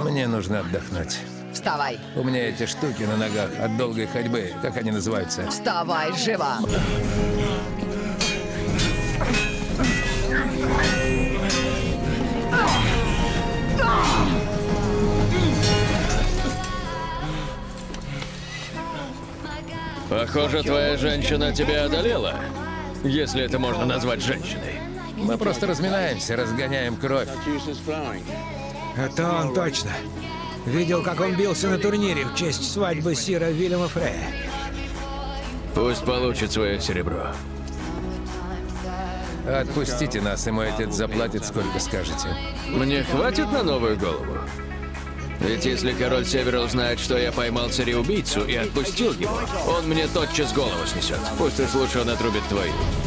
Мне нужно отдохнуть. Вставай. У меня эти штуки на ногах от долгой ходьбы. Как они называются? Вставай, живо. Похоже, твоя женщина тебя одолела. Если это можно назвать женщиной. Мы просто разминаемся, разгоняем кровь. Это он точно. Видел, как он бился на турнире в честь свадьбы сира Вильяма Фрея. Пусть получит свое серебро. Отпустите нас, и мой отец заплатит, сколько скажете. Мне хватит на новую голову? Ведь если король Севера узнает, что я поймал цареубийцу и отпустил его, он мне тотчас голову снесет. Пусть уж лучше он отрубит твою.